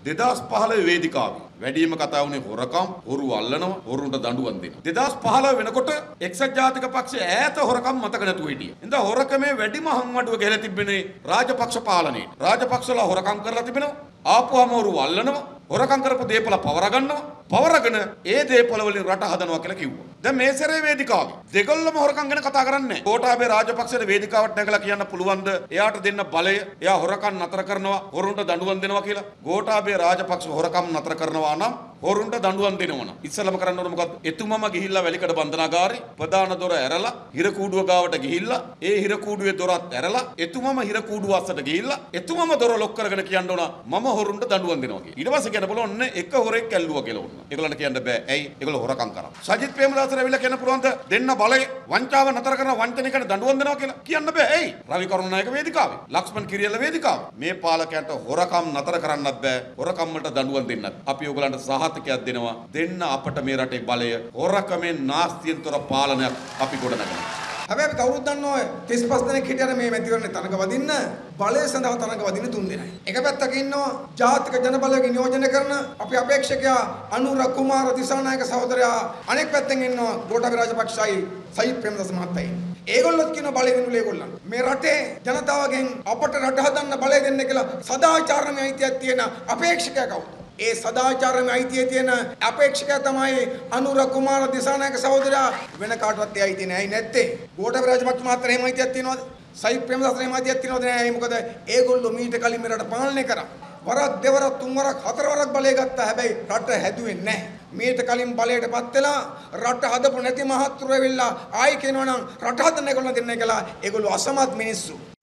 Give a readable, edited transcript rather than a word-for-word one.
2015 වේදිකාවේ වැඩිම කතා වුණේ හොරකම්, හොරු අල්ලනවා, හොරුන්ට දඬුවම් දෙනවා. 2015 වෙනකොට එක්සත් ජාතික පක්ෂය ඈත හොරකම් මතක නැතුව හිටියේ. ඉතින් හොරකමේ වැඩිම හංවඩුව ගෙලා තිබෙන්නේ රාජපක්ෂ පාලනයේ. රාජපක්ෂලා හොරකම් කරලා තිබෙනවා. ආපුවම හොරු අල්ලනවා, හොරකම් කරපු දේපල පවර ගන්නවා. පවරගෙන ඒ දේපල වලින් රට හදනවා කියලා කිව්වා. දැන් මේ සැරේ වේදිකාවේ දෙගොල්ලම හොරකම් ගැන කතා කරන්නේ නැහැ. ගෝඨාභය රාජපක්ෂට වේදිකාවට නැගලා කියන්න පුළුවන්ද එයාට දෙන්න බලය, එයා හොරකම් නතර කරනවා, හොරුන්ට දඬුවම් දෙනවා කියලා? ගෝඨාභය රාජපක්ෂ හොරකම් නතර කරනවා නම් හොරුන්ට දඬුවම් දෙනවා නම් ඉස්සලම කරන්න ඕන මොකද්ද? එතුමම ගිහිල්ලා වැලිකඩ බන්ධනාගාරේ ප්‍රධාන දොර ඇරලා හිර කූඩුව ගාවට ගිහිල්ලා ඒ හිර කූඩුවේ දොරත් ඇරලා එතුමම හිර කූඩුව අස්සට ගිහිල්ලා එතුමම දොර ලොක් කරගෙන කියන්න ඕන මම හොරුන්ට දඬුවම් දෙනවා කියලා. ඊට පස්සේ කියන්න බලන්න එක හොරෙක් ඇල්ලුවා කියලා ඕන. ඒගොල්ලන්ට කියන්න බෑ. ඇයි? ඒගොල්ලෝ හොරකම් කරා. සජිත් ප්‍රේමදාසට ඇවිල්ලා කියන්න පුළුවන්ද දෙන්න බලය වංචාව නතර කරන වංචනිකට දඬුවම් දෙනවා කියලා? කියන්න බෑ. ඇයි? රවි කරුණානායක වේදිකාවේ, ලක්ෂ්මන් කිරියල්ල වේදිකාවේ. මේ පාලකයන්ට හොරකම් නතර කරන්නත් බෑ. හොරකම් වලට දඬුවම් දෙන්නත්. අපි ඕගොල්ලන්ට සහතිකයක් දෙනවා. දෙන්න අපට මේ රටේ බලය හොරකමෙන් නාස්තියෙන් තොර පාලනයක් අපි ගොඩනගනවා. හැබැයි අපි කවුරුත් දන්නවා 35 දෙනෙක් හිටියන මේ මැතිවරණේ තරඟ වදින්න බලය සඳහා තරඟ වදින්න 3 දෙනයි. එක පැත්තක ඉන්නවා ජාතික ජනබලය නියෝජනය කරන අපි අපේක්ෂකයා අනුර කුමාර දිසානායක සහෝදරයා. අනෙක් පැත්තෙන් ඉන්නවා ගෝඨාභය රාජපක්ෂයි සජිත් ප්‍රේමදාස මහත්තයයි. ඒගොල්ලොත් කියන බලය දෙනුලේ ඒගොල්ලන්. මේ රටේ ජනතාවගෙන් අපට රට හදන්න බලය දෙන්න කියලා සදාචාරමය අයිතියක් තියෙන අපේක්ෂකයා කවුද? ඒ සදාචාරමය අයිතිය තියෙන අපේක්ෂකයා තමයි අනුර කුමාර දිසානායක සහෝදරයා. වෙන කාටවත් ඒ අයිතිය නැහැ. නැත්තේ ගෝඨාභය රාජපක්ෂ මහත්තයා එහෙම අයිතියක් තියනවද? සජිත් ප්‍රේමදාස එහෙම අයිතියක් තියනවද? නැහැ. මොකද ඒගොල්ලෝ මීට කලින් මේ රට පාලනය කරා. වරක් දෙවරක් තුන්වරක් හතරවරක් බලය ගත්තා. හැබැයි රට හැදුවේ නැහැ. මීට කලින් බලයටපත් වෙලා රට හදපු නැති මහත්තුරු ඇවිල්ලා ආයි කියනවනම් රට හදන්න ඒගොල්ලෝ දෙන්නේ කියලා. ඒගොල්ලෝ අසමත් මිනිස්සු.